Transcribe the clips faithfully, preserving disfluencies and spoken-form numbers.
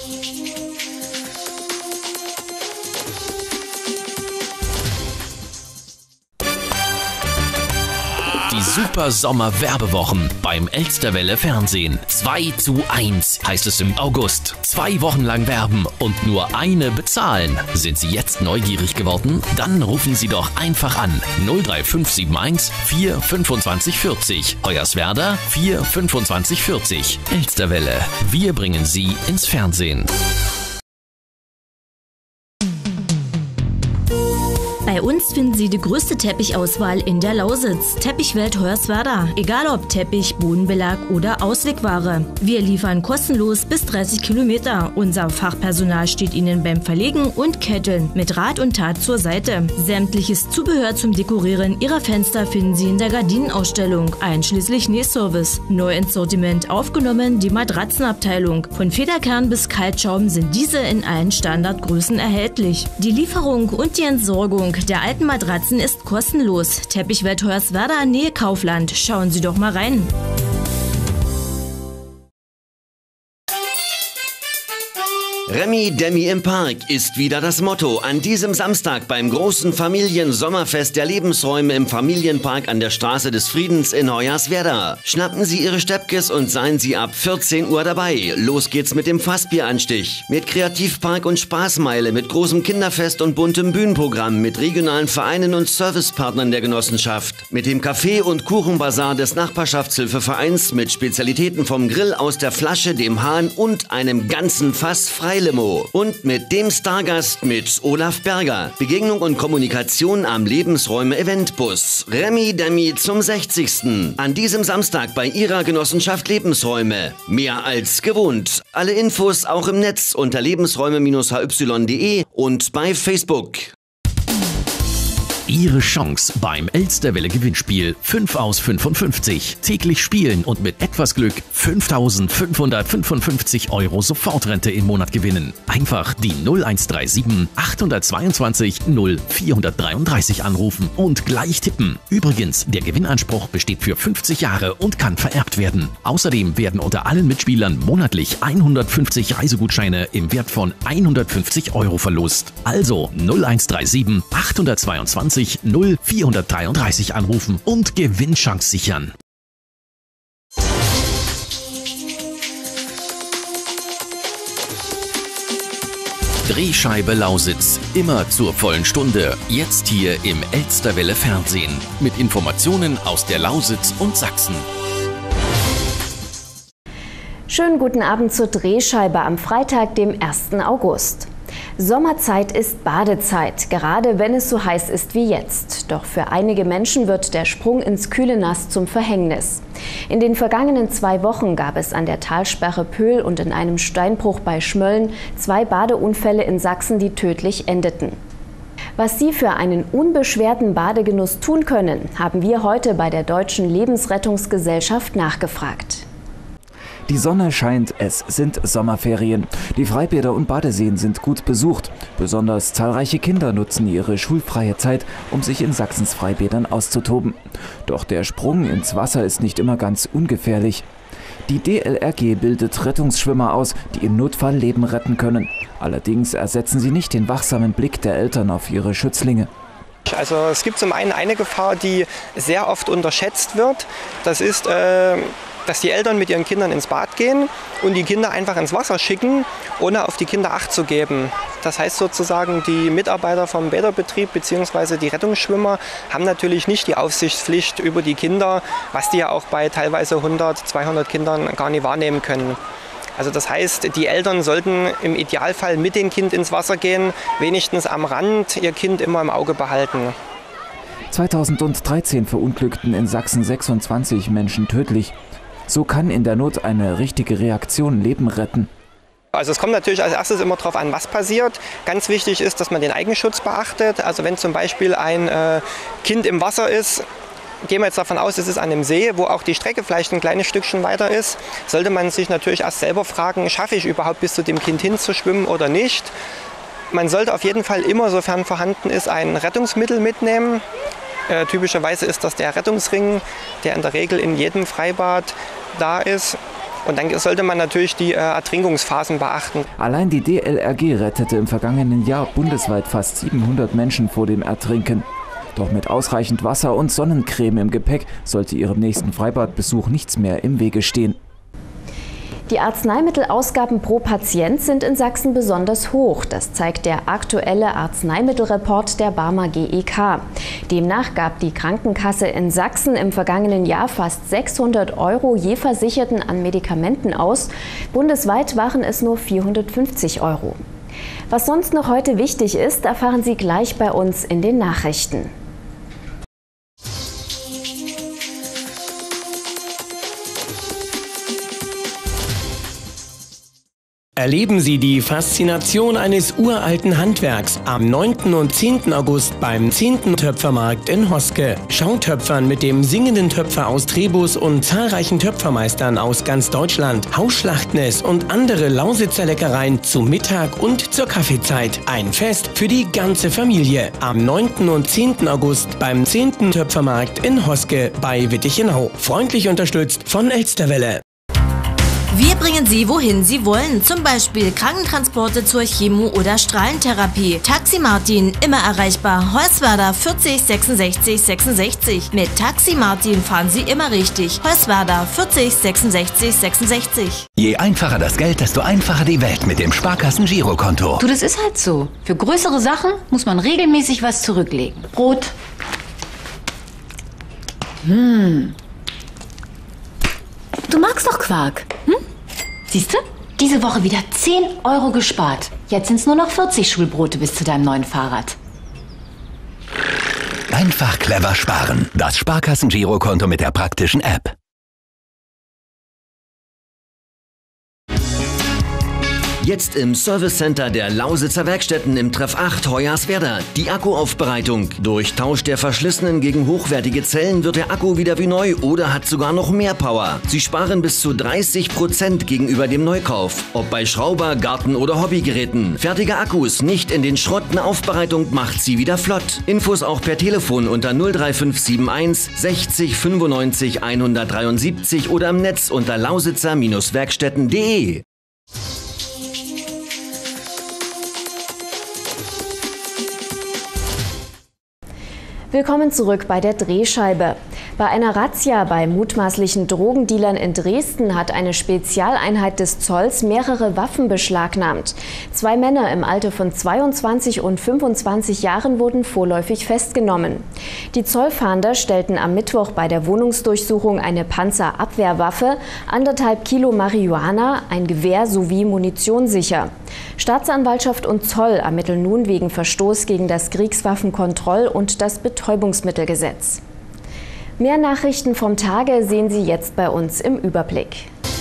Die Super Sommer Werbewochen beim Elsterwelle Fernsehen. zwei zu eins heißt es im August. Zwei Wochen lang werben und nur eine bezahlen. Sind Sie jetzt neugierig geworden? Dann rufen Sie doch einfach an. null drei fünf sieben eins vier fünfundzwanzig vierzig. Hoyerswerda vier fünfundzwanzig vierzig. Elsterwelle. Wir bringen Sie ins Fernsehen. Bei uns finden Sie die größte Teppichauswahl in der Lausitz. Teppichwelt Hoyerswerda. Egal ob Teppich, Bodenbelag oder Auslegware. Wir liefern kostenlos bis dreißig Kilometer. Unser Fachpersonal steht Ihnen beim Verlegen und Ketteln mit Rat und Tat zur Seite. Sämtliches Zubehör zum Dekorieren Ihrer Fenster finden Sie in der Gardinenausstellung, einschließlich Nähservice. Neu ins Sortiment aufgenommen die Matratzenabteilung. Von Federkern bis Kaltschaum sind diese in allen Standardgrößen erhältlich. Die Lieferung und die Entsorgung der alten Matratzen ist kostenlos. Teppichwelt Hoyerswerda, Nähe Kaufland. Schauen Sie doch mal rein. Remi Demi im Park ist wieder das Motto. An diesem Samstag beim großen Familiensommerfest der Lebensräume im Familienpark an der Straße des Friedens in Hoyerswerda. Schnappen Sie Ihre Steppkes und seien Sie ab vierzehn Uhr dabei. Los geht's mit dem Fassbieranstich. Mit Kreativpark und Spaßmeile, mit großem Kinderfest und buntem Bühnenprogramm, mit regionalen Vereinen und Servicepartnern der Genossenschaft. Mit dem Kaffee- und Kuchenbazar des Nachbarschaftshilfevereins, mit Spezialitäten vom Grill aus der Flasche, dem Hahn und einem ganzen Fass frei Limo. Und mit dem Stargast mit Olaf Berger. Begegnung und Kommunikation am Lebensräume Eventbus. Remi Demi zum sechzigsten An diesem Samstag bei Ihrer Genossenschaft Lebensräume. Mehr als gewohnt. Alle Infos auch im Netz unter lebensräume Bindestrich h y punkt de und bei Facebook. Ihre Chance beim Elsterwelle Gewinnspiel fünf aus fünfundfünfzig. Täglich spielen und mit etwas Glück fünftausendfünfhundertfünfundfünfzig Euro Sofortrente im Monat gewinnen. Einfach die null eins drei sieben achthundertzweiundzwanzig null vierhundertdreiunddreißig anrufen und gleich tippen. Übrigens, der Gewinnanspruch besteht für fünfzig Jahre und kann vererbt werden. Außerdem werden unter allen Mitspielern monatlich hundertfünfzig Reisegutscheine im Wert von hundertfünfzig Euro verlost. Also null eins drei sieben achthundertzweiundzwanzig null vierhundertdreiunddreißig anrufen und Gewinnchance sichern. Drehscheibe Lausitz, immer zur vollen Stunde. Jetzt hier im Elsterwelle Fernsehen. Mit Informationen aus der Lausitz und Sachsen. Schönen guten Abend zur Drehscheibe am Freitag, dem ersten August. Sommerzeit ist Badezeit, gerade wenn es so heiß ist wie jetzt. Doch für einige Menschen wird der Sprung ins kühle Nass zum Verhängnis. In den vergangenen zwei Wochen gab es an der Talsperre Pöhl und in einem Steinbruch bei Schmölln zwei Badeunfälle in Sachsen, die tödlich endeten. Was Sie für einen unbeschwerten Badegenuss tun können, haben wir heute bei der Deutschen Lebensrettungsgesellschaft nachgefragt. Die Sonne scheint, es sind Sommerferien. Die Freibäder und Badeseen sind gut besucht. Besonders zahlreiche Kinder nutzen ihre schulfreie Zeit, um sich in Sachsens Freibädern auszutoben. Doch der Sprung ins Wasser ist nicht immer ganz ungefährlich. Die D L R G bildet Rettungsschwimmer aus, die im Notfall Leben retten können. Allerdings ersetzen sie nicht den wachsamen Blick der Eltern auf ihre Schützlinge. Also es gibt zum einen eine Gefahr, die sehr oft unterschätzt wird. Das ist, äh, dass die Eltern mit ihren Kindern ins Bad gehen und die Kinder einfach ins Wasser schicken, ohne auf die Kinder Acht zu geben. Das heißt sozusagen, die Mitarbeiter vom Bäderbetrieb bzw. die Rettungsschwimmer haben natürlich nicht die Aufsichtspflicht über die Kinder, was die ja auch bei teilweise hundert, zweihundert Kindern gar nicht wahrnehmen können. Also das heißt, die Eltern sollten im Idealfall mit dem Kind ins Wasser gehen, wenigstens am Rand ihr Kind immer im Auge behalten. zweitausenddreizehn verunglückten in Sachsen sechsundzwanzig Menschen tödlich. So kann in der Not eine richtige Reaktion Leben retten. Also es kommt natürlich als erstes immer darauf an, was passiert. Ganz wichtig ist, dass man den Eigenschutz beachtet. Also wenn zum Beispiel ein äh, Kind im Wasser ist, gehen wir jetzt davon aus, es ist an einem See, wo auch die Strecke vielleicht ein kleines Stückchen weiter ist, sollte man sich natürlich erst selber fragen, schaffe ich überhaupt bis zu dem Kind hinzuschwimmen oder nicht. Man sollte auf jeden Fall immer, sofern vorhanden ist, ein Rettungsmittel mitnehmen. Äh, typischerweise ist das der Rettungsring, der in der Regel in jedem Freibad da ist. Und dann sollte man natürlich die äh, Ertrinkungsphasen beachten. Allein die D L R G rettete im vergangenen Jahr bundesweit fast siebenhundert Menschen vor dem Ertrinken. Doch mit ausreichend Wasser und Sonnencreme im Gepäck sollte ihrem nächsten Freibadbesuch nichts mehr im Wege stehen. Die Arzneimittelausgaben pro Patient sind in Sachsen besonders hoch. Das zeigt der aktuelle Arzneimittelreport der Barmer G E K. Demnach gab die Krankenkasse in Sachsen im vergangenen Jahr fast sechshundert Euro je Versicherten an Medikamenten aus. Bundesweit waren es nur vierhundertfünfzig Euro. Was sonst noch heute wichtig ist, erfahren Sie gleich bei uns in den Nachrichten. Erleben Sie die Faszination eines uralten Handwerks am neunten und zehnten August beim zehnten Töpfermarkt in Hoske. Schautöpfern mit dem singenden Töpfer aus Trebus und zahlreichen Töpfermeistern aus ganz Deutschland, Hausschlachtnis und andere Lausitzer Leckereien zum Mittag und zur Kaffeezeit. Ein Fest für die ganze Familie. Am neunten und zehnten August beim zehnten Töpfermarkt in Hoske bei Wittichenau. Freundlich unterstützt von Elsterwelle. Wir bringen Sie, wohin Sie wollen. Zum Beispiel Krankentransporte zur Chemo- oder Strahlentherapie. Taxi Martin, immer erreichbar. Hoyerswerda vierzig sechsundsechzig sechsundsechzig. Mit Taxi Martin fahren Sie immer richtig. Hoyerswerda vierzig sechsundsechzig sechsundsechzig. Je einfacher das Geld, desto einfacher die Welt mit dem Sparkassen-Girokonto. Du, das ist halt so. Für größere Sachen muss man regelmäßig was zurücklegen. Brot. Hm. Du magst doch Quark, hm? Siehst du? Diese Woche wieder zehn Euro gespart. Jetzt sind es nur noch vierzig Schulbrote bis zu deinem neuen Fahrrad. Einfach clever sparen. Das Sparkassen-Girokonto mit der praktischen App. Jetzt im Service Center der Lausitzer Werkstätten im Treff acht Hoyerswerda. Die Akkuaufbereitung. Durch Tausch der verschlissenen gegen hochwertige Zellen wird der Akku wieder wie neu oder hat sogar noch mehr Power. Sie sparen bis zu dreißig Prozent gegenüber dem Neukauf. Ob bei Schrauber-, Garten- oder Hobbygeräten. Fertige Akkus nicht in den Schrott. Eine Aufbereitung macht sie wieder flott. Infos auch per Telefon unter null drei fünf sieben eins sechzig fünfundneunzig hundertdreiundsiebzig oder im Netz unter lausitzer Werkstätten punkt de. Willkommen zurück bei der Drehscheibe. Bei einer Razzia bei mutmaßlichen Drogendealern in Dresden hat eine Spezialeinheit des Zolls mehrere Waffen beschlagnahmt. Zwei Männer im Alter von zweiundzwanzig und fünfundzwanzig Jahren wurden vorläufig festgenommen. Die Zollfahnder stellten am Mittwoch bei der Wohnungsdurchsuchung eine Panzerabwehrwaffe, anderthalb Kilo Marihuana, ein Gewehr sowie Munition sicher. Staatsanwaltschaft und Zoll ermitteln nun wegen Verstoß gegen das Kriegswaffenkontroll- und das Betäubungsmittelgesetz. Mehr Nachrichten vom Tage sehen Sie jetzt bei uns im Überblick.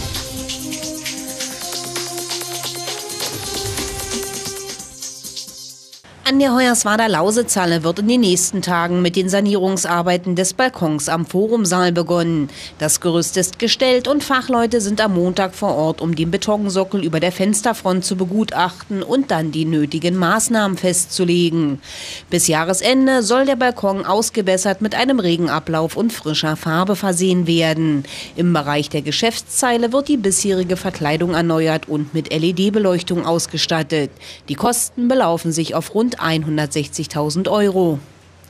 An der Hoyerswerda-Lausitzhalle wird in den nächsten Tagen mit den Sanierungsarbeiten des Balkons am Forumsaal begonnen. Das Gerüst ist gestellt und Fachleute sind am Montag vor Ort, um den Betonsockel über der Fensterfront zu begutachten und dann die nötigen Maßnahmen festzulegen. Bis Jahresende soll der Balkon ausgebessert mit einem Regenablauf und frischer Farbe versehen werden. Im Bereich der Geschäftszeile wird die bisherige Verkleidung erneuert und mit L E D-Beleuchtung ausgestattet. Die Kosten belaufen sich auf rund hundertsechzigtausend Euro.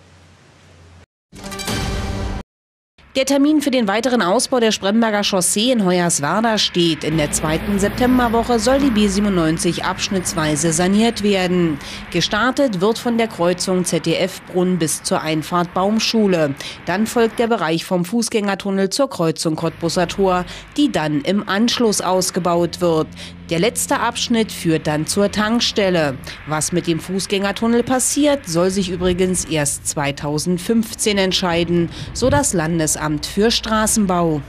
Der Termin für den weiteren Ausbau der Spremberger Chaussee in Hoyerswerda steht. In der zweiten Septemberwoche soll die B siebenundneunzig abschnittsweise saniert werden. Gestartet wird von der Kreuzung Z D F-Brunn bis zur Einfahrt Baumschule. Dann folgt der Bereich vom Fußgängertunnel zur Kreuzung Cottbusser Tor, die dann im Anschluss ausgebaut wird. Der letzte Abschnitt führt dann zur Tankstelle. Was mit dem Fußgängertunnel passiert, soll sich übrigens erst zweitausendfünfzehn entscheiden, so das Landesamt für Straßenbau.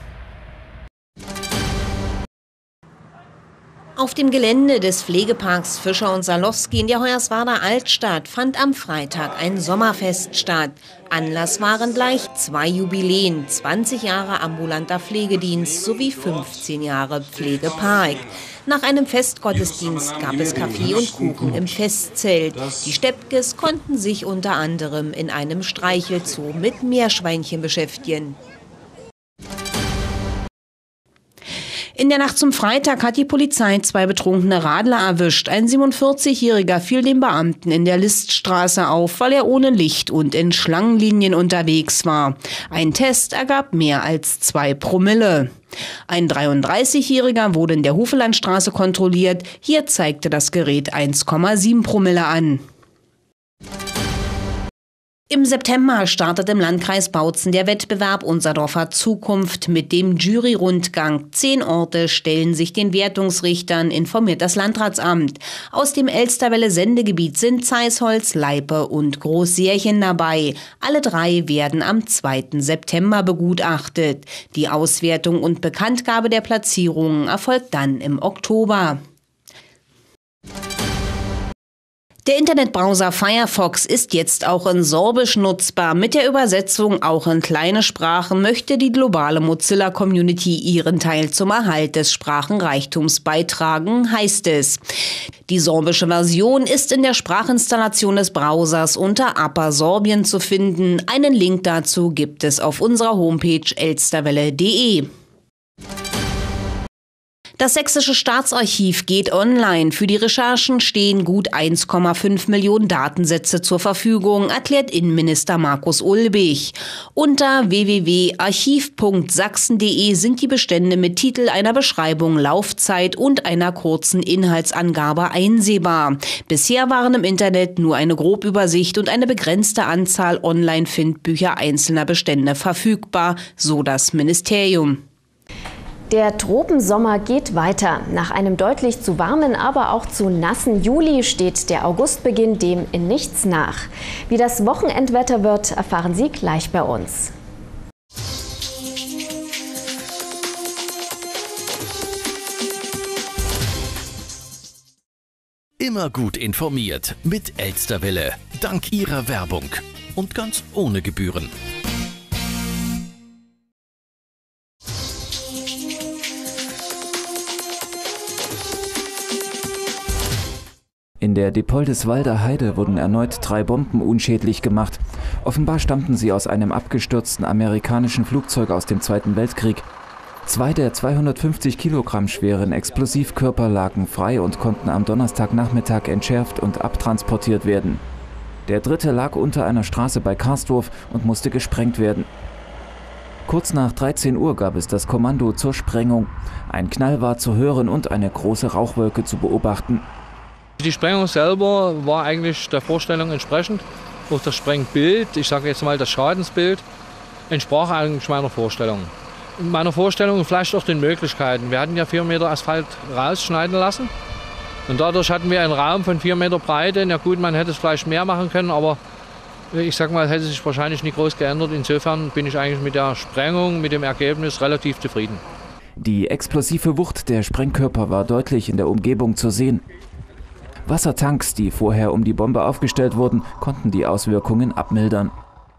Auf dem Gelände des Pflegeparks Fischer und Salowski in der Hoyerswerda Altstadt fand am Freitag ein Sommerfest statt. Anlass waren gleich zwei Jubiläen, zwanzig Jahre ambulanter Pflegedienst sowie fünfzehn Jahre Pflegepark. Nach einem Festgottesdienst gab es Kaffee und Kuchen im Festzelt. Die Steppkes konnten sich unter anderem in einem Streichelzoo mit Meerschweinchen beschäftigen. In der Nacht zum Freitag hat die Polizei zwei betrunkene Radler erwischt. Ein siebenundvierzigjähriger fiel dem Beamten in der Liststraße auf, weil er ohne Licht und in Schlangenlinien unterwegs war. Ein Test ergab mehr als zwei Promille. Ein dreiunddreißigjähriger wurde in der Hufelandstraße kontrolliert. Hier zeigte das Gerät eins Komma sieben Promille an. Im September startet im Landkreis Bautzen der Wettbewerb Unser Dorf hat Zukunft mit dem Jury-Rundgang. Zehn Orte stellen sich den Wertungsrichtern, informiert das Landratsamt. Aus dem Elsterwelle-Sendegebiet sind Zeisholz, Leipe und Großsärchen dabei. Alle drei werden am zweiten September begutachtet. Die Auswertung und Bekanntgabe der Platzierungen erfolgt dann im Oktober. Der Internetbrowser Firefox ist jetzt auch in Sorbisch nutzbar. Mit der Übersetzung auch in kleine Sprachen möchte die globale Mozilla-Community ihren Teil zum Erhalt des Sprachenreichtums beitragen, heißt es. Die sorbische Version ist in der Sprachinstallation des Browsers unter Upper Sorbien zu finden. Einen Link dazu gibt es auf unserer Homepage elsterwelle punkt de. Das Sächsische Staatsarchiv geht online. Für die Recherchen stehen gut eins Komma fünf Millionen Datensätze zur Verfügung, erklärt Innenminister Markus Ulbich. Unter w w w punkt archiv punkt sachsen punkt de sind die Bestände mit Titel, einer Beschreibung, Laufzeit und einer kurzen Inhaltsangabe einsehbar. Bisher waren im Internet nur eine Grobübersicht und eine begrenzte Anzahl Online-Findbücher einzelner Bestände verfügbar, so das Ministerium. Der Tropensommer geht weiter. Nach einem deutlich zu warmen, aber auch zu nassen Juli steht der Augustbeginn dem in nichts nach. Wie das Wochenendwetter wird, erfahren Sie gleich bei uns. Immer gut informiert mit Elsterwelle. Dank ihrer Werbung. Und ganz ohne Gebühren. In der Diepoldeswalder Heide wurden erneut drei Bomben unschädlich gemacht. Offenbar stammten sie aus einem abgestürzten amerikanischen Flugzeug aus dem Zweiten Weltkrieg. Zwei der zweihundertfünfzig Kilogramm schweren Explosivkörper lagen frei und konnten am Donnerstagnachmittag entschärft und abtransportiert werden. Der dritte lag unter einer Straße bei Karsdorf und musste gesprengt werden. Kurz nach dreizehn Uhr gab es das Kommando zur Sprengung. Ein Knall war zu hören und eine große Rauchwolke zu beobachten. Die Sprengung selber war eigentlich der Vorstellung entsprechend. Auch das Sprengbild, ich sage jetzt mal das Schadensbild, entsprach eigentlich meiner Vorstellung. Meiner Vorstellung und vielleicht auch den Möglichkeiten. Wir hatten ja vier Meter Asphalt rausschneiden lassen. Und dadurch hatten wir einen Raum von vier Meter Breite. Na gut, man hätte es vielleicht mehr machen können, aber ich sage mal, es hätte sich wahrscheinlich nicht groß geändert. Insofern bin ich eigentlich mit der Sprengung, mit dem Ergebnis relativ zufrieden. Die explosive Wucht der Sprengkörper war deutlich in der Umgebung zu sehen. Wassertanks, die vorher um die Bombe aufgestellt wurden, konnten die Auswirkungen abmildern.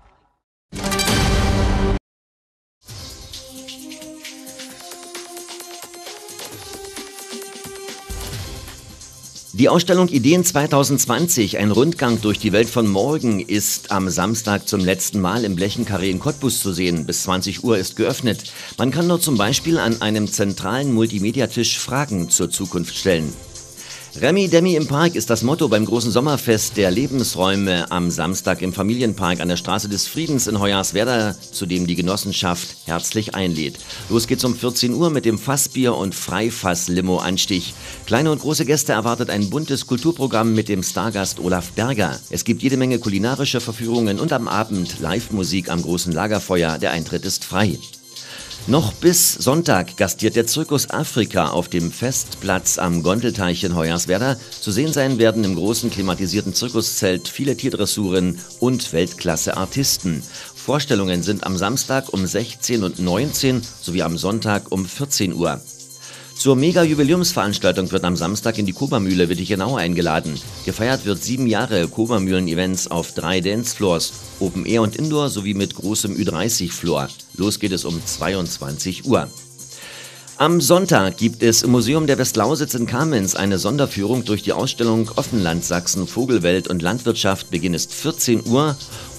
Die Ausstellung Ideen zweitausendzwanzig, ein Rundgang durch die Welt von morgen, ist am Samstag zum letzten Mal im Blechenkarree in Cottbus zu sehen. Bis zwanzig Uhr ist geöffnet. Man kann dort zum Beispiel an einem zentralen Multimediatisch Fragen zur Zukunft stellen. Remi Demi im Park ist das Motto beim großen Sommerfest der Lebensräume am Samstag im Familienpark an der Straße des Friedens in Hoyerswerda, zu dem die Genossenschaft herzlich einlädt. Los geht's um vierzehn Uhr mit dem Fassbier- und Freifass-Limo-Anstich. Kleine und große Gäste erwartet ein buntes Kulturprogramm mit dem Stargast Olaf Berger. Es gibt jede Menge kulinarische Verführungen und am Abend Live-Musik am großen Lagerfeuer. Der Eintritt ist frei. Noch bis Sonntag gastiert der Zirkus Afrika auf dem Festplatz am Gondelteich in Hoyerswerda. Zu sehen sein werden im großen klimatisierten Zirkuszelt viele Tierdressuren und Weltklasse-Artisten. Vorstellungen sind am Samstag um sechzehn und neunzehn sowie am Sonntag um vierzehn Uhr. Zur Mega-Jubiläumsveranstaltung wird am Samstag in die Kobamühle Wittichenau eingeladen. Gefeiert wird sieben Jahre Kobamühlen-Events auf drei Dancefloors, Open Air und Indoor sowie mit großem Ü dreißig Floor. Los geht es um zweiundzwanzig Uhr. Am Sonntag gibt es im Museum der Westlausitz in Kamenz eine Sonderführung durch die Ausstellung Offenland Sachsen, Vogelwelt und Landwirtschaft. Beginn ist vierzehn Uhr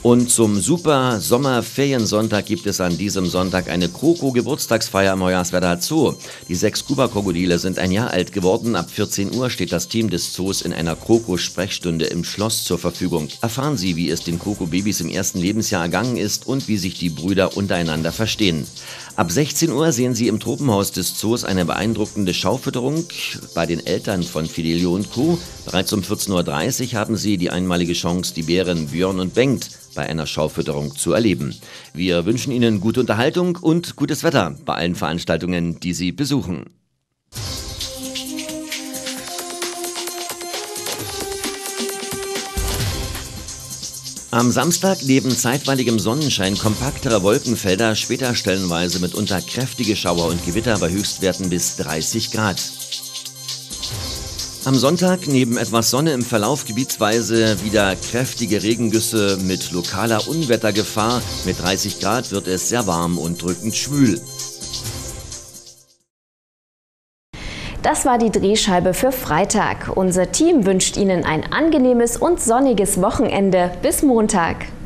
Und zum super Sommerferiensonntag gibt es an diesem Sonntag eine Kroko-Geburtstagsfeier im Hoyerswerda Zoo. Die sechs Kuba-Krokodile sind ein Jahr alt geworden. Ab vierzehn Uhr steht das Team des Zoos in einer Kroko-Sprechstunde im Schloss zur Verfügung. Erfahren Sie, wie es den Kroko-Babys im ersten Lebensjahr ergangen ist und wie sich die Brüder untereinander verstehen. Ab sechzehn Uhr sehen Sie im Tropenhaus des Zoos eine beeindruckende Schaufütterung bei den Eltern von Fidelio und Co. Bereits um vierzehn Uhr dreißig haben Sie die einmalige Chance, die Bären Björn und Bengt bei einer Schaufütterung zu erleben. Wir wünschen Ihnen gute Unterhaltung und gutes Wetter bei allen Veranstaltungen, die Sie besuchen. Am Samstag neben zeitweiligem Sonnenschein kompaktere Wolkenfelder, später stellenweise mitunter kräftige Schauer und Gewitter bei Höchstwerten bis dreißig Grad. Am Sonntag neben etwas Sonne im Verlauf gebietsweise wieder kräftige Regengüsse mit lokaler Unwettergefahr. Mit dreißig Grad wird es sehr warm und drückend schwül. Das war die Drehscheibe für Freitag. Unser Team wünscht Ihnen ein angenehmes und sonniges Wochenende. Bis Montag.